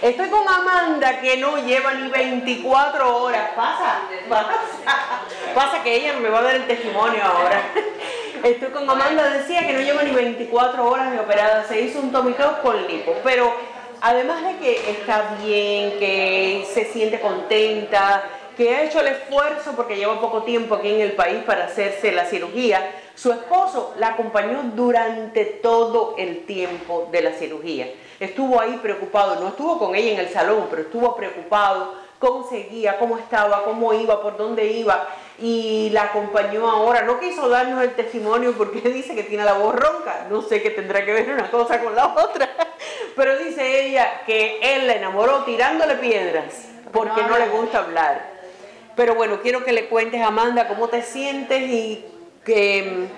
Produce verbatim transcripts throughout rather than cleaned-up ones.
Estoy con Amanda, que no lleva ni veinticuatro horas. Pasa, pasa, pasa que ella me va a dar el testimonio ahora. Estoy con Amanda, decía que no lleva ni veinticuatro horas de operada. Se hizo un tummy tuck con lipo, pero además de que está bien, que se siente contenta, que ha hecho el esfuerzo porque lleva poco tiempo aquí en el país para hacerse la cirugía, su esposo la acompañó durante todo el tiempo de la cirugía. Estuvo ahí preocupado, no estuvo con ella en el salón, pero estuvo preocupado, cómo seguía, cómo estaba, cómo iba, por dónde iba, y la acompañó ahora. No quiso darnos el testimonio porque dice que tiene la voz ronca, no sé qué tendrá que ver una cosa con la otra, pero dice ella que él la enamoró tirándole piedras porque no le gusta hablar. Pero bueno, quiero que le cuentes, Amanda, cómo te sientes y que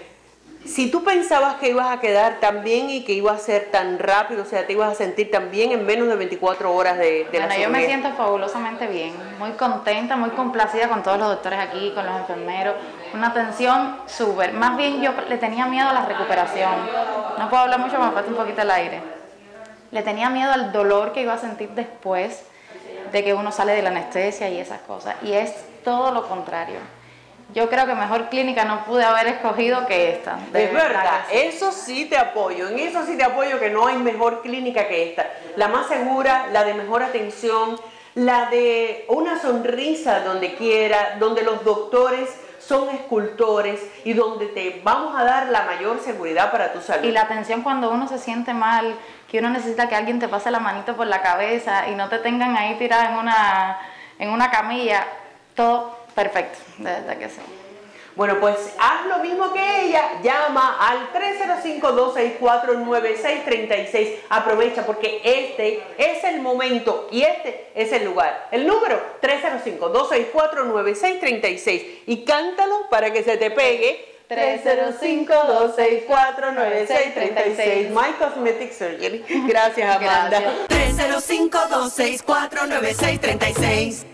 si tú pensabas que ibas a quedar tan bien y que iba a ser tan rápido, o sea, te ibas a sentir tan bien en menos de veinticuatro horas de, de bueno, la cirugía. Yo me siento fabulosamente bien, muy contenta, muy complacida con todos los doctores aquí, con los enfermeros, una atención súper. Más bien yo le tenía miedo a la recuperación, no puedo hablar mucho, me falta un poquito el aire. Le tenía miedo al dolor que iba a sentir después de que uno sale de la anestesia y esas cosas, y es todo lo contrario. Yo creo que mejor clínica no pude haber escogido que esta. Es verdad, sí. Eso sí te apoyo, en eso sí te apoyo, que no hay mejor clínica que esta. La más segura, la de mejor atención, la de una sonrisa donde quiera, donde los doctores son escultores y donde te vamos a dar la mayor seguridad para tu salud. Y la atención cuando uno se siente mal, que uno necesita que alguien te pase la manito por la cabeza y no te tengan ahí tirada en una, en una camilla, todo perfecto, de verdad que sí. Bueno, pues haz lo mismo que ella, llama al tres cero cinco, dos seis cuatro, nueve seis tres seis, aprovecha porque este es el momento y este es el lugar. El número tres cero cinco, dos seis cuatro, nueve seis tres seis y cántalo para que se te pegue. tres cero cinco, dos seis cuatro, nueve seis tres seis, My Cosmetic Surgery. Gracias, Amanda. tres cero cinco, dos seis cuatro, nueve seis tres seis.